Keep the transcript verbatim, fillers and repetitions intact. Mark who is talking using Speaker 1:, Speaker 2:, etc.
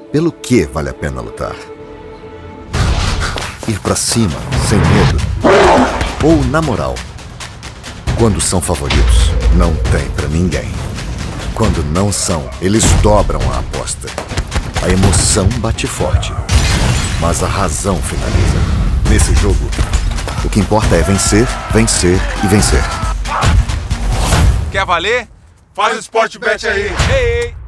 Speaker 1: Pelo que vale a pena lutar? Ir pra cima, sem medo? Ou na moral? Quando são favoritos, não tem pra ninguém. Quando não são, eles dobram a aposta. A emoção bate forte, mas a razão finaliza. Nesse jogo, o que importa é vencer, vencer e vencer.
Speaker 2: Quer valer?
Speaker 3: Faz o Sportbet aí!
Speaker 2: Ei, ei.